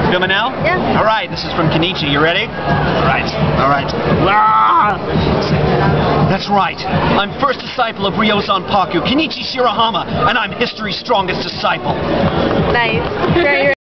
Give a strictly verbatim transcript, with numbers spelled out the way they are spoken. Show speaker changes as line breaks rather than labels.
Filming now?
Yeah.
All right, this is from Kenichi. You ready? All right. All right. Ah! That's right. I'm first disciple of Ryozan Paku, Kenichi Shirahama, and I'm history's strongest disciple.
Nice. Very